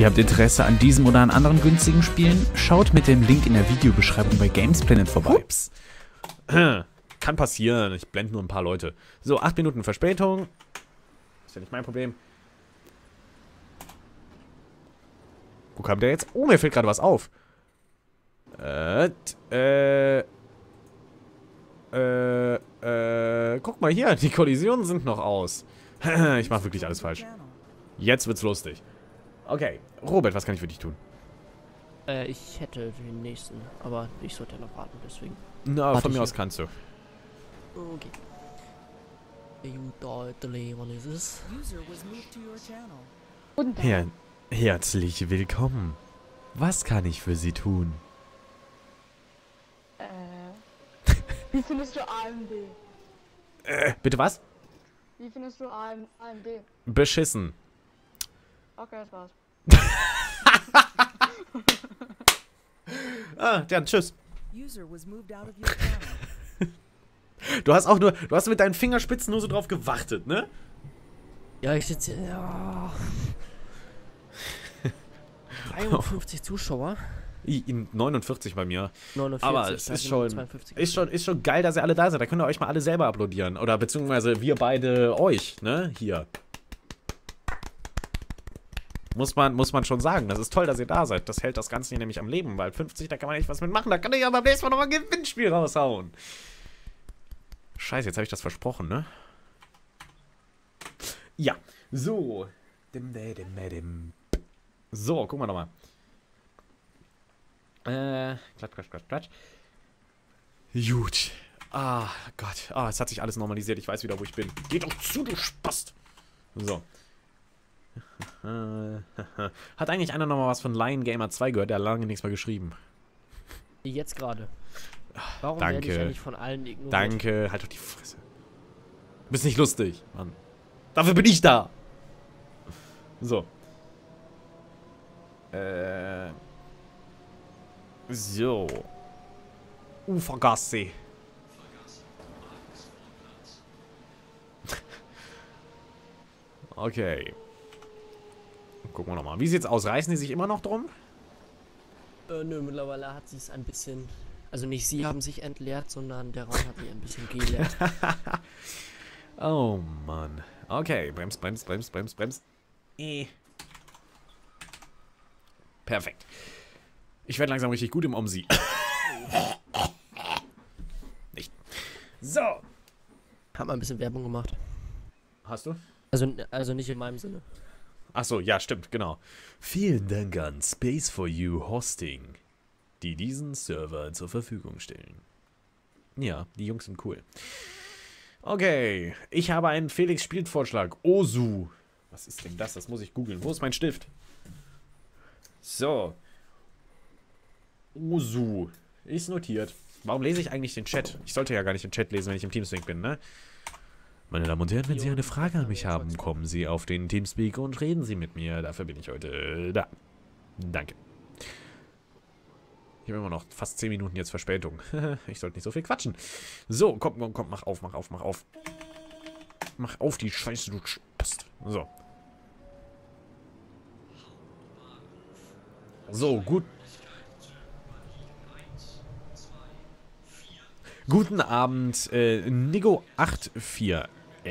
Ihr habt Interesse an diesem oder an anderen günstigen Spielen? Schaut mit dem Link in der Videobeschreibung bei Gamesplanet vorbei. Ups. Kann passieren. Ich blende nur ein paar Leute. So, 8 Minuten Verspätung. Ist ja nicht mein Problem. Wo kam der jetzt? Oh, mir fällt gerade was auf. Guck mal hier. Die Kollisionen sind noch aus. Ich mache wirklich alles falsch. Jetzt wird's lustig. Okay. Robert, was kann ich für dich tun? Ich hätte den nächsten, aber ich sollte ja noch warten, deswegen. Na, Warte von mir ich aus kannst du. Okay. Wann ist es? Herzlich willkommen. Was kann ich für Sie tun? Wie findest du AMD? Bitte was? Wie findest du AMD? Beschissen. Okay, das war's. Ja, tschüss. Du hast mit deinen Fingerspitzen nur so drauf gewartet, ne? Ja, ich sitze. Ja. 53 Zuschauer. 49 bei mir. 49, Aber es ist schon, 52. ist schon geil, dass ihr alle da seid. Da könnt ihr euch mal alle selber applaudieren. Oder beziehungsweise wir beide euch, ne? Hier. Muss man schon sagen. Das ist toll, dass ihr da seid. Das hält das Ganze hier nämlich am Leben. Weil 50, da kann man echt was mitmachen. Da kann ich ja beim nächsten Mal nochmal ein Gewinnspiel raushauen. Scheiße, jetzt habe ich das versprochen, ne? Ja. So. So, gucken wir nochmal. Klatsch. Gut. Ah, Gott. Ah, es hat sich alles normalisiert. Ich weiß wieder, wo ich bin. Geh doch zu, du Spast. So. Hat eigentlich einer nochmal was von Lion Gamer 2 gehört? Der hat lange nichts mehr geschrieben. Jetzt gerade. Warum Danke. werde ich eigentlich von allen ignoriert? Danke. Halt doch die Fresse. Du bist nicht lustig, Mann. Dafür bin ich da. So. So. Ufergasse. Okay. Gucken wir nochmal. Wie sieht's aus? Reißen die sich immer noch drum? Nö, mittlerweile hat sie es ein bisschen. Also nicht sie haben sich entleert, sondern der Raum hat sich ein bisschen geleert. Oh Mann. Okay, brems. Perfekt. Ich werde langsam richtig gut im Omsi. Nicht. So. Hab mal ein bisschen Werbung gemacht. Hast du? Also nicht in meinem Sinne. Achso, ja, stimmt, genau. Vielen Dank an Space4U Hosting, die diesen Server zur Verfügung stellen. Ja, die Jungs sind cool. Okay, ich habe einen Felix-Spielvorschlag. Osu. Was ist denn das? Das muss ich googeln. Wo ist mein Stift? So. Osu. Ist notiert. Warum lese ich eigentlich den Chat? Ich sollte ja gar nicht den Chat lesen, wenn ich im Teamspeak bin, ne? Meine Damen und Herren, wenn Sie eine Frage an mich haben, kommen Sie auf den Teamspeak und reden Sie mit mir. Dafür bin ich heute da. Danke. Ich habe immer noch fast 10 Minuten jetzt Verspätung. Ich sollte nicht so viel quatschen. So, komm, mach auf. Mach auf die Scheiße, du Spast. So. So, gut. Guten Abend, Nigo84N.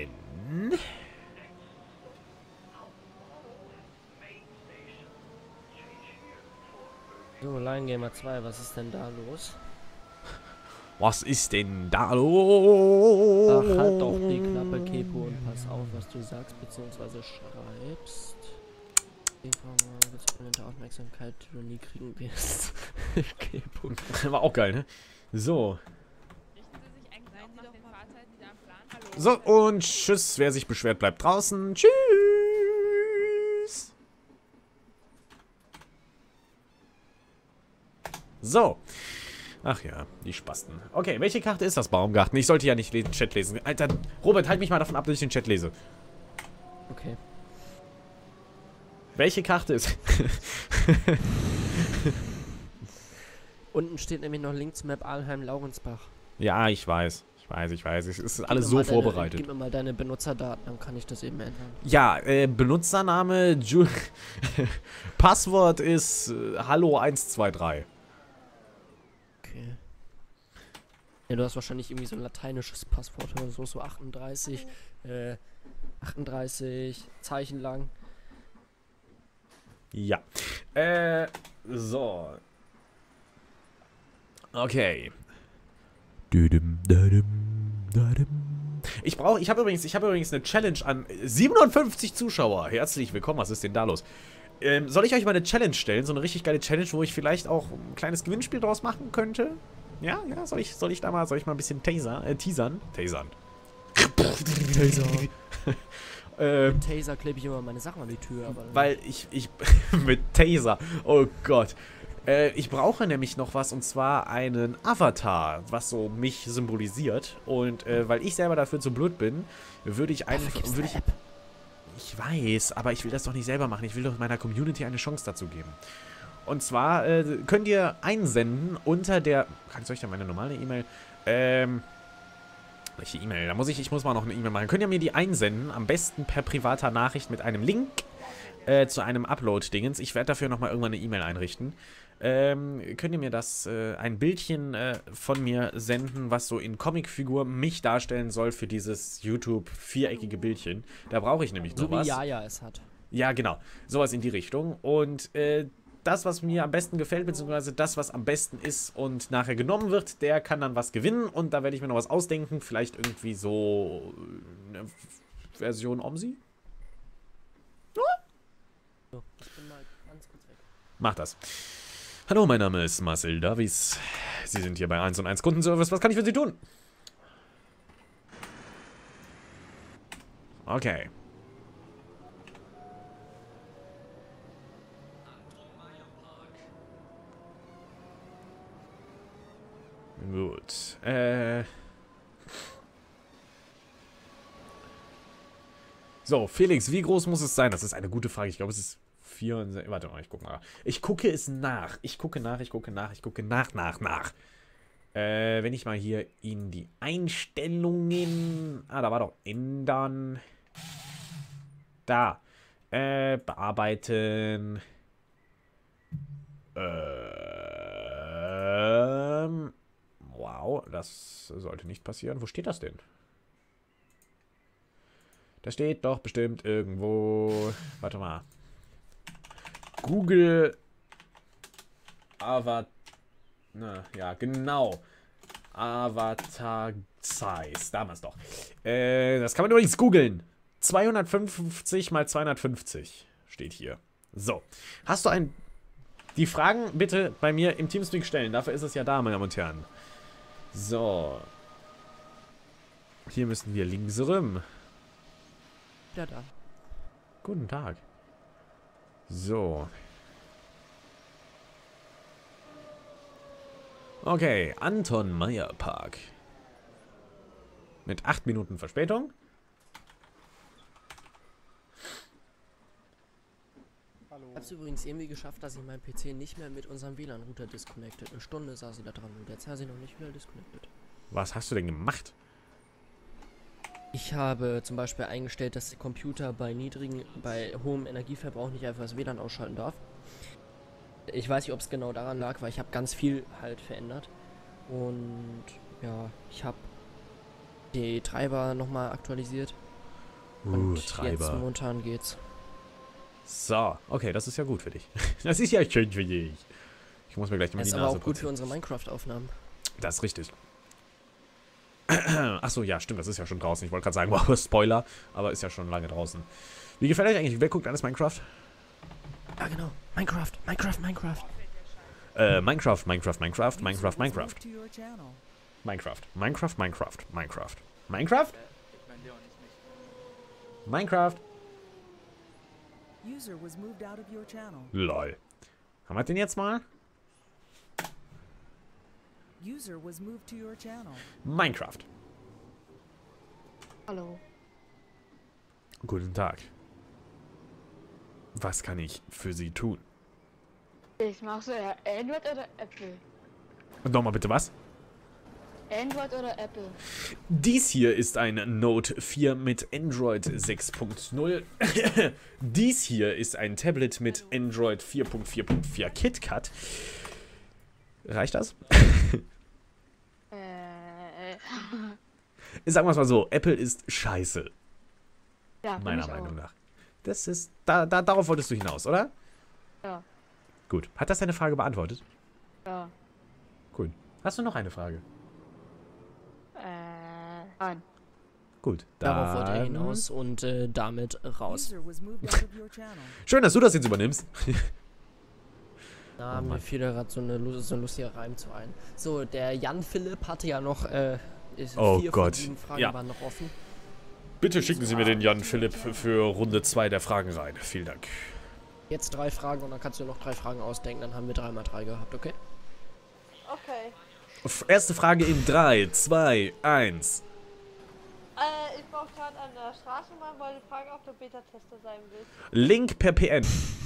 So, Lion Gamer 2, was ist denn da los? Was ist denn da los? Ach, halt doch die Klappe, Kepo, und pass auf, was du sagst, beziehungsweise schreibst. Bezüglich Aufmerksamkeit, die du nie kriegen wirst. Kepo. War auch geil, ne? So. So, und tschüss. Wer sich beschwert, bleibt draußen. Tschüss. So. Ach ja, die Spasten. Okay, welche Karte ist das, Baumgarten? Ich sollte ja nicht den Chat lesen. Alter, Robert, halt mich mal davon ab, dass ich den Chat lese. Okay. Welche Karte ist... Unten steht nämlich noch links Map Alheim-Laurensbach. Ja, ich weiß. Ich weiß. Es ist alles so vorbereitet. Gib mir mal deine Benutzerdaten, dann kann ich das eben ändern. Ja, Benutzername, Passwort ist Hallo123. Okay. Ja, du hast wahrscheinlich irgendwie so ein lateinisches Passwort oder so, so 38 Zeichen lang. Ja. So. Okay. Ich habe übrigens eine Challenge an 57 Zuschauer. Herzlich willkommen, was ist denn da los? Soll ich euch mal eine Challenge stellen? So eine richtig geile Challenge, wo ich vielleicht auch ein kleines Gewinnspiel draus machen könnte? Ja, soll ich mal ein bisschen teasern? Tasern. Mit Taser klebe ich immer meine Sachen an die Tür. Aber weil ich mit Taser, oh Gott. Ich brauche nämlich noch was, und zwar einen Avatar, was so mich symbolisiert. Und weil ich selber dafür zu blöd bin, würde ich einfach... Ich weiß, aber ich will das doch nicht selber machen. Ich will doch meiner Community eine Chance dazu geben. Und zwar könnt ihr einsenden unter der... Kann ich euch da meine normale E-Mail... welche E-Mail? Ich muss mal noch eine E-Mail machen. Könnt ihr mir die einsenden? Am besten per privater Nachricht mit einem Link zu einem Upload-Dingens. Ich werde dafür nochmal irgendwann eine E-Mail einrichten. Könnt ihr mir das, ein Bildchen von mir senden, was so in Comicfigur mich darstellen soll für dieses YouTube-viereckige Bildchen. Da brauche ich nämlich noch was. So wie Jaja es hat. Ja, genau. Sowas in die Richtung. Und das, was mir am besten gefällt, beziehungsweise das, was am besten ist und nachher genommen wird, der kann dann was gewinnen. Und da werde ich mir noch was ausdenken. Vielleicht irgendwie so eine Version Omsi? So, ich bin mal ganz kurz weg. Mach das. Hallo, mein Name ist Marcel Davies. Sie sind hier bei 1&1 Kundenservice. Was kann ich für Sie tun? Okay. Gut. So, Felix, wie groß muss es sein? Das ist eine gute Frage. Ich glaube, es ist 4... Warte mal, ich gucke mal. Ich gucke es nach. Ich gucke nach. Wenn ich mal hier in die Einstellungen... da war doch ändern. Da. Bearbeiten. Wow, das sollte nicht passieren. Wo steht das denn? Das steht doch bestimmt irgendwo... Warte mal. Google Avatar. Ja, genau. Avatar Size. Damals doch. Das kann man übrigens googeln. 255 mal 250 steht hier. So. Hast du ein... Die Fragen bitte bei mir im Teamspeak stellen. Dafür ist es ja da, meine Damen und Herren. So. Hier müssen wir links rum. Ja, da. Guten Tag. So. Okay, Anton Meyer Park. Mit 8 Minuten Verspätung. Ich habe es übrigens irgendwie geschafft, dass ich meinen PC nicht mehr mit unserem WLAN-Router disconnected. Eine Stunde saß sie da dran und jetzt hat sie noch nicht wieder disconnected. Was hast du denn gemacht? Ich habe zum Beispiel eingestellt, dass der Computer bei hohem Energieverbrauch nicht einfach das WLAN ausschalten darf. Ich weiß nicht, ob es genau daran lag, weil ich habe ganz viel halt verändert. Und ja, ich habe die Treiber nochmal aktualisiert. Und Treiber. jetzt momentan geht's. So, okay, das ist ja gut für dich. Das ist ja schön für dich. Ich muss mir gleich mal Das die ist Nase aber auch gut putzen. für unsere Minecraft-Aufnahmen. Das ist richtig. Achso, ja, stimmt, das ist ja schon draußen. Ich wollte gerade sagen, wow, Spoiler, aber ist ja schon lange draußen. Wie gefällt euch eigentlich? Wer guckt alles Minecraft? Ja, genau. Minecraft. Minecraft. Lol. Haben wir den jetzt mal? Minecraft. Hallo. Guten Tag. Was kann ich für Sie tun? Ich mach so eher Android oder Apple? Nochmal bitte was? Android oder Apple? Dies hier ist ein Note 4 mit Android 6.0. Dies hier ist ein Tablet mit Android 4.4.4 KitKat. Reicht das? Sagen wir es mal so, Apple ist scheiße, Ja, bin meiner ich Meinung auch. nach. Das ist, darauf wolltest du hinaus, oder? Ja, Gut. Hat das deine Frage beantwortet? ja. Cool. Hast du noch eine Frage? Nein. Gut. Darauf wollte er dann- hinaus und damit raus. User was moved out of your channel. Schön, dass du das jetzt übernimmst. Da Oh mir Mann. fiel da gerade so ein lustiger Reim zu ein. So, der Jan Philipp hatte ja noch, Oh 4 Gott, von 7 Fragen ja. waren noch offen. Bitte schicken Sie mir den Jan Philipp für Runde 2 der Fragen rein. Vielen Dank. Jetzt 3 Fragen und dann kannst du noch 3 Fragen ausdenken, dann haben wir 3x3 gehabt, okay? Okay. Erste Frage in 3, 2, 1. Ich brauche gerade an der Straßenbahn, weil ich frage, ob du Beta-Tester sein willst. Link per PN.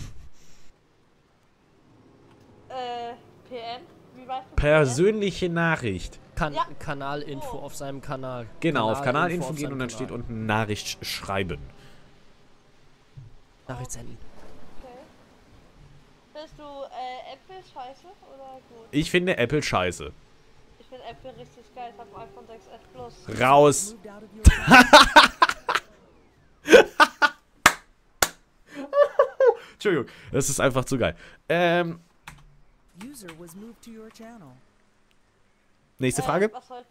PN? Wie weißt du Persönliche Nachricht. Ja. Kanalinfo auf seinem Kanal. Genau, auf Kanalinfo gehen seinem und dann Kanal. steht unten Nachricht schreiben. Nachricht senden. PN? Okay. Bist du Apple scheiße oder gut? Ich finde Apple scheiße. Ich finde Apple richtig geil. Ich habe ein iPhone 6S Plus. Raus. Moved out of your channel. Entschuldigung, das ist einfach zu geil. User was moved to your channel. Nächste Frage. Was soll...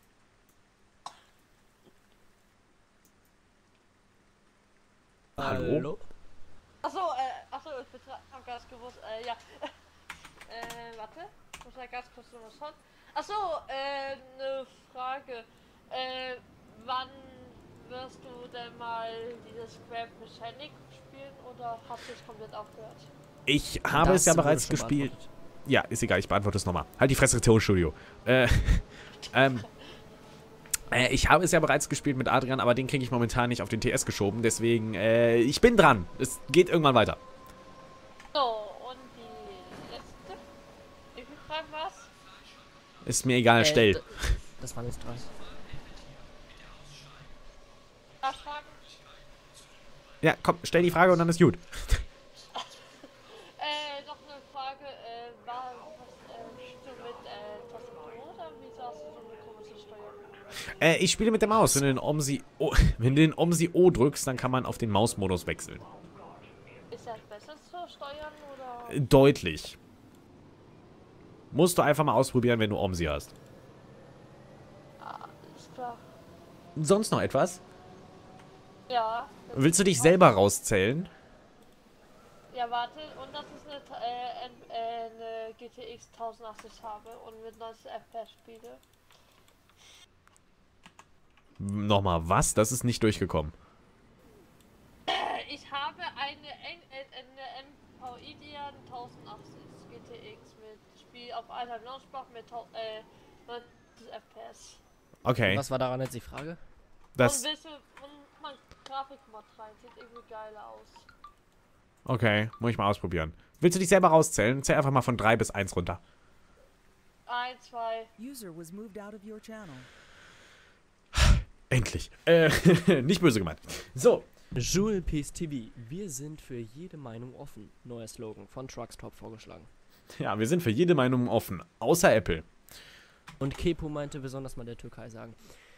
Hallo? Achso, ich bin hab ganz gewusst, ja. Warte. Ich muss mal ganz kurz noch was schauen. Achso, eine Frage. Wann wirst du denn mal dieses Scrap Mechanic spielen oder hast du es komplett aufgehört? Ich habe Das es ja wurde bereits schon gespielt. beantwortet. Ja, ist egal, ich beantworte es nochmal. Halt die Fresse, Tonstudio. Ich habe es ja bereits gespielt mit Adrian, aber den kriege ich momentan nicht auf den TS geschoben. Deswegen, ich bin dran. Es geht irgendwann weiter. So, und die letzte? Wie viel Fragen war's? Ist mir egal, stell. Das waren jetzt 3. Nachfragen? Ja, komm, stell die Frage und dann ist gut. Noch eine Frage, was spielst du mit Tastatur oder wieso hast du so eine komische Steuerung? Ich spiele mit der Maus. Wenn du den OMSI O drückst, dann kann man auf den Mausmodus wechseln. Ist das besser zu steuern oder? Deutlich. Musst du einfach mal ausprobieren, wenn du OMSI hast. Ist klar. Sonst noch etwas? Ja. das Willst du ist dich auch- selber rauszählen? Ja, warte, und dass ich eine GTX 1080 habe und mit 90 FPS spiele. Nochmal, was? Das ist nicht durchgekommen. Ich habe eine MVI Deon 1080 GTX mit Spiel auf alter Launchbox mit 90 FPS. Okay, Was war daran jetzt die Frage? das... Und willst du und man Grafikmod rein, sieht irgendwie geiler aus. Okay, muss ich mal ausprobieren. Willst du dich selber rauszählen? Zähl einfach mal von 3 bis 1 runter. 1, 2. User was moved out of your channel. Endlich. Nicht böse gemeint. So, Joule Peace TV. Wir sind für jede Meinung offen. Neuer Slogan von Truckstop vorgeschlagen. ja, wir sind für jede Meinung offen. Außer Apple. Und Kepo meinte besonders mal der Türkei sagen.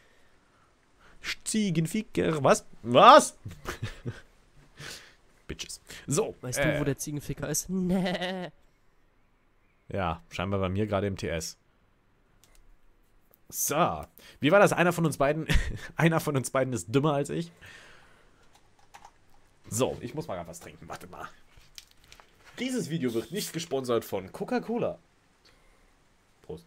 Ziegenficker. Was? Was? Bitches. So. Weißt du, wo der Ziegenficker ist? Nee. Ja, scheinbar bei mir gerade im TS. So. Wie war das? Einer von uns beiden ist dümmer als ich. So, ich muss mal grad was trinken. Warte mal. Dieses Video wird nicht gesponsert von Coca-Cola. Prost.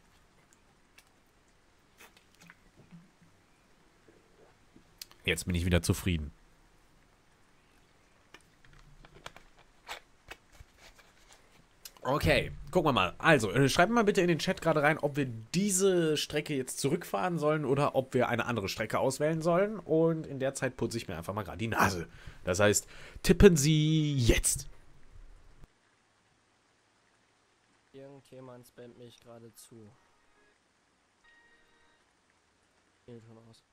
Jetzt bin ich wieder zufrieden. Okay, gucken wir mal. Also, schreibt mal bitte in den Chat gerade rein, ob wir diese Strecke jetzt zurückfahren sollen oder ob wir eine andere Strecke auswählen sollen. Und in der Zeit putze ich mir einfach mal gerade die Nase. Das heißt, tippen Sie jetzt. Irgendjemand spammt mich gerade zu. Nee, schon aus.